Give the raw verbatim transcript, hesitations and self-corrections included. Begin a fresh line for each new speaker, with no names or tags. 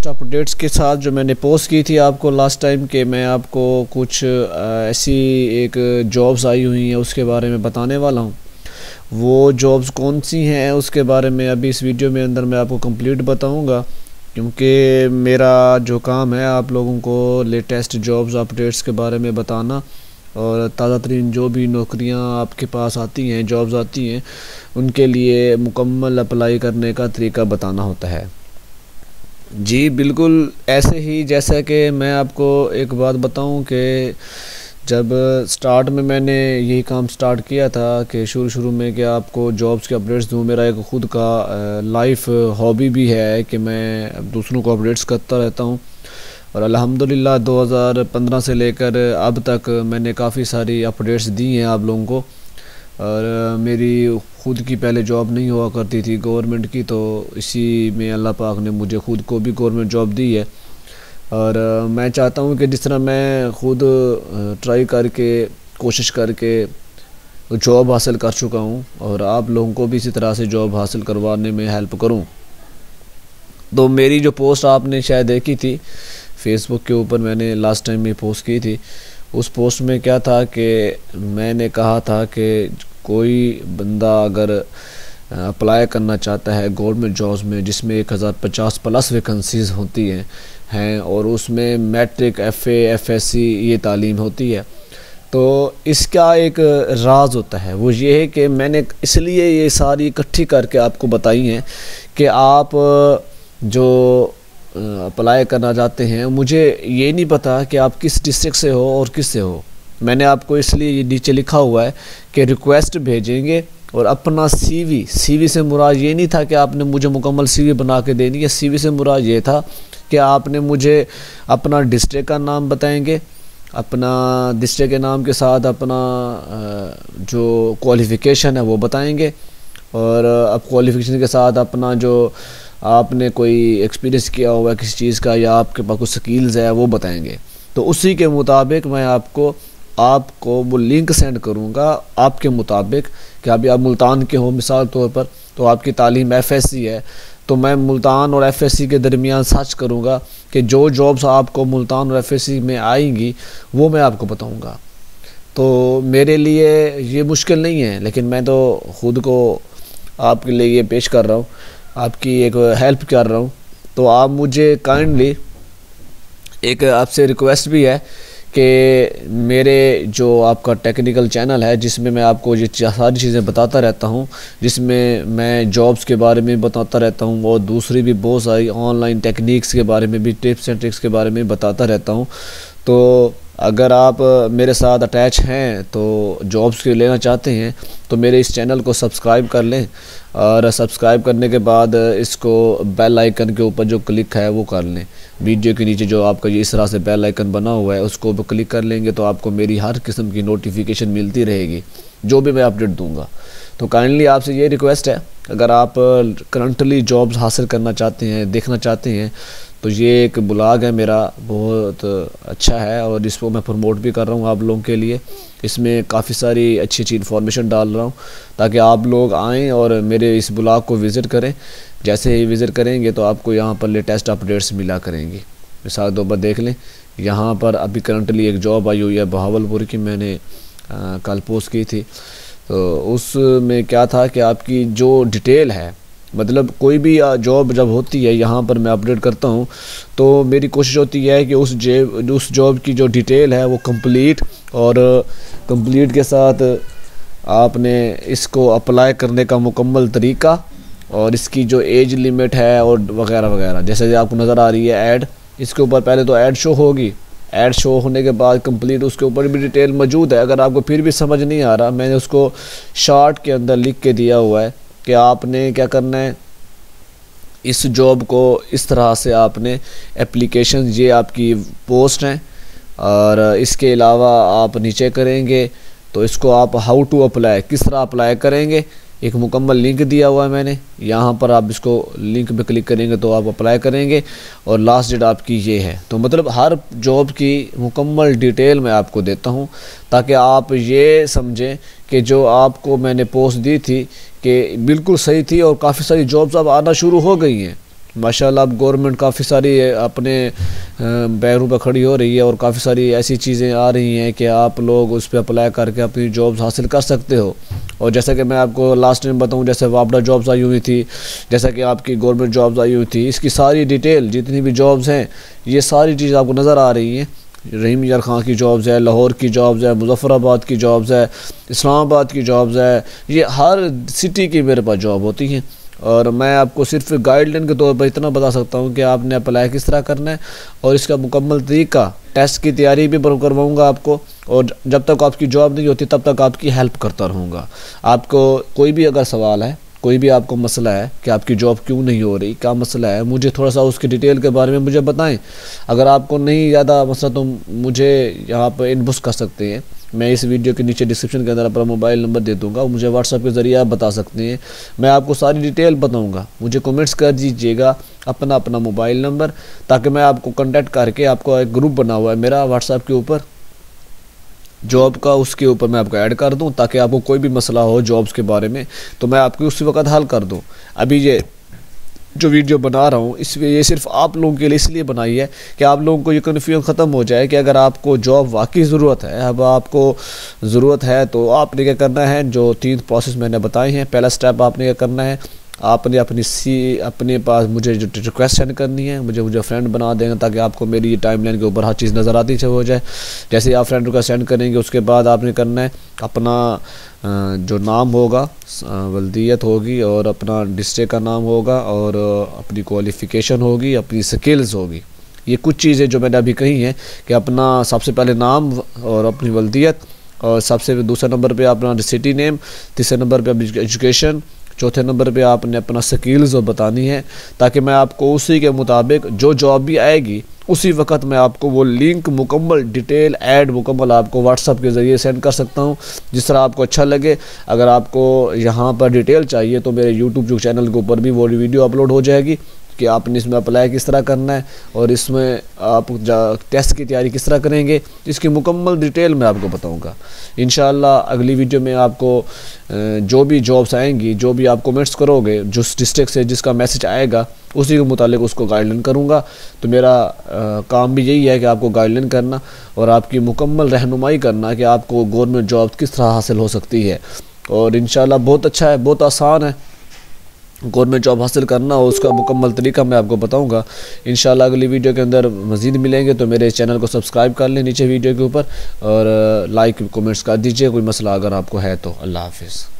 Latest updates के साथ जो मैंने पोस्ट की थी आपको लास्ट टाइम के मैं आपको कुछ ऐसी एक जॉब्स आई हुई हैं उसके बारे में बताने वाला हूँ। वो जॉब्स कौन सी हैं उसके बारे में अभी इस वीडियो में अंदर मैं आपको कंप्लीट बताऊँगा, क्योंकि मेरा जो काम है आप लोगों को लेटेस्ट जॉब्स अपडेट्स के बारे में बताना और ताज़ा तरीन जो भी नौकरियां आपके पास आती हैं, जॉब्स आती हैं, उनके लिए मुकम्मल अप्लाई करने का तरीका बताना होता है। जी बिल्कुल ऐसे ही जैसा कि मैं आपको एक बात बताऊं कि जब स्टार्ट में मैंने यही काम स्टार्ट किया था कि शुरू शुरू में कि आपको जॉब्स के अपडेट्स दूं, मेरा एक ख़ुद का लाइफ हॉबी भी है कि मैं दूसरों को अपडेट्स करता रहता हूं। और अल्हम्दुलिल्लाह दो हज़ार पंद्रह से लेकर अब तक मैंने काफ़ी सारी अपडेट्स दी हैं आप लोगों को। और मेरी ख़ुद की पहले जॉब नहीं हुआ करती थी गवर्नमेंट की, तो इसी में अल्लाह पाक ने मुझे ख़ुद को भी गवर्नमेंट जॉब दी है। और मैं चाहता हूँ कि जिस तरह मैं ख़ुद ट्राई करके कोशिश करके जॉब हासिल कर चुका हूँ और आप लोगों को भी इसी तरह से जॉब हासिल करवाने में हेल्प करूँ। तो मेरी जो पोस्ट आपने शायद देखी थी फेसबुक के ऊपर, मैंने लास्ट टाइम में पोस्ट की थी। उस पोस्ट में क्या था कि मैंने कहा था कि कोई बंदा अगर अप्लाई करना चाहता है गवर्नमेंट जॉब्स में जिसमें एक हज़ार पचास प्लस वैकेंसीज़ होती हैं हैं और उसमें matric, F A, F S C ये तालीम होती है, तो इसका एक राज होता है। वो ये है कि मैंने इसलिए ये सारी इकट्ठी करके आपको बताई हैं कि आप जो अप्लाई करना चाहते हैं, मुझे ये नहीं पता कि आप किस डिस्ट्रिक्ट से हो और किस से हो। मैंने आपको इसलिए ये नीचे लिखा हुआ है कि रिक्वेस्ट भेजेंगे और अपना सीवी, सीवी से मुराद ये नहीं था कि आपने मुझे मुकम्मल सीवी बना के देनी है। सीवी से मुराद ये था कि आपने मुझे अपना डिस्ट्रिक्ट का नाम बताएंगे, अपना डिस्ट्रिक्ट के नाम के साथ अपना जो क्वालिफ़िकेशन है वो बताएंगे, और अब क्वालिफ़िकेशन के साथ अपना जो आपने कोई एक्सपीरियंस किया हुआ है किसी चीज़ का या आपके पास कुछ स्किल्स है वो बताएंगे। तो उसी के मुताबिक मैं आपको आपको वो लिंक सेंड करूँगा आपके मुताबिक कि अभी आप मुल्तान के हो मिसाल तौर पर, तो आपकी तालीम एफ एस सी है, तो मैं मुल्तान और एफ एस सी के दरमियान सर्च करूँगा कि जो जॉब्स आपको मुल्तान और एफ एस सी में आएंगी वो मैं आपको बताऊँगा। तो मेरे लिए ये मुश्किल नहीं है, लेकिन मैं तो ख़ुद को आपके लिए ये पेश कर रहा हूँ, आपकी एक हेल्प कर रहा हूँ। तो आप मुझे काइंडली एक आपसे रिक्वेस्ट भी है कि मेरे जो आपका टेक्निकल चैनल है जिसमें मैं आपको ये सारी चीज़ें बताता रहता हूँ, जिसमें मैं जॉब्स के बारे में बताता रहता हूँ और दूसरी भी बहुत सारी ऑनलाइन टेक्निक्स के बारे में भी, टिप्स एंड ट्रिक्स के बारे में बताता रहता हूँ। तो अगर आप मेरे साथ अटैच हैं तो जॉब्स के लेना चाहते हैं तो मेरे इस चैनल को सब्सक्राइब कर लें, और सब्सक्राइब करने के बाद इसको बेल आइकन के ऊपर जो क्लिक है वो कर लें। वीडियो के नीचे जो आपका ये इस तरह से बेल आइकन बना हुआ है उसको भी क्लिक कर लेंगे तो आपको मेरी हर किस्म की नोटिफिकेशन मिलती रहेगी जो भी मैं अपडेट दूंगा। तो काइंडली आपसे ये रिक्वेस्ट है, अगर आप करंटली जॉब्स हासिल करना चाहते हैं, देखना चाहते हैं, तो ये एक ब्लॉग है मेरा, बहुत अच्छा है और इसको मैं प्रमोट भी कर रहा हूँ आप लोगों के लिए। इसमें काफ़ी सारी अच्छी अच्छी इन्फॉर्मेशन डाल रहा हूँ ताकि आप लोग आएँ और मेरे इस ब्लॉग को विज़िट करें। जैसे ही विज़िट करेंगे तो आपको यहाँ पर लेटेस्ट अपडेट्स मिला करेंगी। मिसाल दो बार देख लें, यहाँ पर अभी करंटली एक जॉब आई हुई है बहावलपुर की, मैंने आ, कल पोस्ट की थी। तो उसमें क्या था कि आपकी जो डिटेल है, मतलब कोई भी जॉब जब होती है यहाँ पर मैं अपडेट करता हूँ तो मेरी कोशिश होती है कि उस जे उस जॉब की जो डिटेल है वो कंप्लीट, और कंप्लीट के साथ आपने इसको अप्लाई करने का मुकम्मल तरीका और इसकी जो एज लिमिट है और वगैरह वगैरह। जैसे आपको नज़र आ रही है ऐड, इसके ऊपर पहले तो ऐड शो होगी, ऐड शो होने के बाद कंप्लीट उसके ऊपर भी डिटेल मौजूद है। अगर आपको फिर भी समझ नहीं आ रहा, मैंने उसको शॉर्ट के अंदर लिख के दिया हुआ है कि आपने क्या करना है, इस जॉब को इस तरह से आपने एप्लीकेशन, ये आपकी पोस्ट हैं, और इसके अलावा आप नीचे करेंगे तो इसको आप हाउ टू अप्लाई, किस तरह अप्लाई करेंगे, एक मुकम्मल लिंक दिया हुआ है मैंने, यहाँ पर आप इसको लिंक पे क्लिक करेंगे तो आप अप्लाई करेंगे और लास्ट डेट आपकी ये है। तो मतलब हर जॉब की मुकम्मल डिटेल मैं आपको देता हूँ ताकि आप ये समझें कि जो आपको मैंने पोस्ट दी थी कि बिल्कुल सही थी और काफ़ी सारी जॉब्स अब आना शुरू हो गई हैं। माशाल्लाह अब गवर्नमेंट काफ़ी सारी अपने पैरों पर खड़ी हो रही है और काफ़ी सारी ऐसी चीज़ें आ रही हैं कि आप लोग उस पर अप्लाई करके अपनी जॉब्स हासिल कर सकते हो। और जैसा कि मैं आपको लास्ट टाइम बताऊं, जैसे वापडा जॉब्स आई हुई थी, जैसा कि आपकी गवर्नमेंट जॉब्स आई हुई थी, इसकी सारी डिटेल जितनी भी जॉब्स हैं ये सारी चीज़ आपको नज़र आ रही हैं। रहीम यार खां की जॉब्स है, लाहौर की जॉब्स है, मुजफ्फराबाद की जॉब्स है, इस्लामाबाद की जॉब्स है, ये हर सिटी की मेरे पास जॉब होती हैं। और मैं आपको सिर्फ गाइडलाइन के तौर पर इतना बता सकता हूँ कि आपने अप्लाई किस तरह करना है और इसका मुकम्मल तरीका, टेस्ट की तैयारी भी करवाऊँगा आपको। और जब तक आपकी जॉब नहीं होती तब तक आपकी हेल्प करता रहूँगा। आपको कोई भी अगर सवाल है, कोई भी आपको मसला है कि आपकी जॉब क्यों नहीं हो रही, क्या मसला है, मुझे थोड़ा सा उसकी डिटेल के बारे में मुझे बताएं। अगर आपको नहीं ज़्यादा मसला तो मुझे यहाँ पर इनबॉक्स कर सकते हैं। मैं इस वीडियो के नीचे डिस्क्रिप्शन के अंदर अपना मोबाइल नंबर दे दूँगा, मुझे व्हाट्सएप के ज़रिए आप बता सकते हैं। मैं आपको सारी डिटेल बताऊँगा। मुझे कमेंट्स कर दीजिएगा अपना अपना मोबाइल नंबर, ताकि मैं आपको कॉन्टैक्ट करके, आपको एक ग्रुप बना हुआ है मेरा व्हाट्सएप के ऊपर जॉब का, उसके ऊपर मैं आपको ऐड कर दूं, ताकि आपको कोई भी मसला हो जॉब्स के बारे में तो मैं आपको उसी वक्त हल कर दूं। अभी ये जो वीडियो बना रहा हूँ इस ये सिर्फ आप लोगों के लिए इसलिए बनाई है कि आप लोगों को ये कन्फ्यूजन ख़त्म हो जाए कि अगर आपको जॉब वाकई ज़रूरत है, अब आपको ज़रूरत है तो आपने क्या करना है, जो तीन प्रोसेस मैंने बताए हैं। पहला स्टेप आपने क्या करना है, आपने अपनी सी अपने पास मुझे जो रिक्वेस्ट सेंड करनी है, मुझे मुझे फ्रेंड बना देना, ताकि आपको मेरी टाइमलाइन के ऊपर हर चीज़ नज़र आती हो जाए। जैसे आप फ्रेंड रिक्वेस्ट सेंड करेंगे उसके बाद आपने करना है अपना जो नाम होगा, वल्दियत होगी और अपना डिस्ट्रिक्ट का नाम होगा और अपनी क्वालिफ़िकेशन होगी, अपनी स्किल्स होगी। ये कुछ चीज़ें जो मैंने अभी कही हैं कि अपना सबसे पहले नाम और अपनी वल्दियत, और सबसे दूसरे नंबर पे अपना सिटी नेम, तीसरे नंबर पे अपनी एजुकेशन, चौथे नंबर पे आपने अपना स्किल्स और बतानी है, ताकि मैं आपको उसी के मुताबिक जो जॉब भी आएगी उसी वक्त मैं आपको वो लिंक मुकम्मल डिटेल ऐड मुकम्मल आपको व्हाट्सअप के ज़रिए सेंड कर सकता हूँ, जिस तरह आपको अच्छा लगे। अगर आपको यहाँ पर डिटेल चाहिए तो मेरे यूट्यूब जो चैनल के ऊपर भी वो वीडियो अपलोड हो जाएगी कि आपने इसमें अप्लाई किस तरह करना है और इसमें आप टेस्ट की तैयारी किस तरह करेंगे, इसकी मुकम्मल डिटेल मैं आपको बताऊंगा। इंशाअल्लाह अगली वीडियो में आपको जो भी जॉब्स आएंगी, जो भी आप कमेंट्स करोगे, जिस डिस्ट्रिक्ट से जिसका मैसेज आएगा उसी के मुतालिक उसको गाइडलाइन करूँगा। तो मेरा आ, काम भी यही है कि आपको गाइडलाइन करना और आपकी मुकम्मल रहनुमाई करना कि आपको गवर्नमेंट जॉब किस तरह हासिल हो सकती है। और इंशाअल्लाह बहुत अच्छा है, बहुत आसान है गवर्नमेंट जॉब हासिल करना, और उसका मुकम्मल तरीका मैं आपको बताऊंगा। इंशाल्लाह अगली वीडियो के अंदर मज़ीद मिलेंगे। तो मेरे चैनल को सब्सक्राइब कर लें नीचे वीडियो के ऊपर और लाइक कमेंट्स कर दीजिए, कोई मसला अगर आपको है तो। अल्लाह हाफिज़।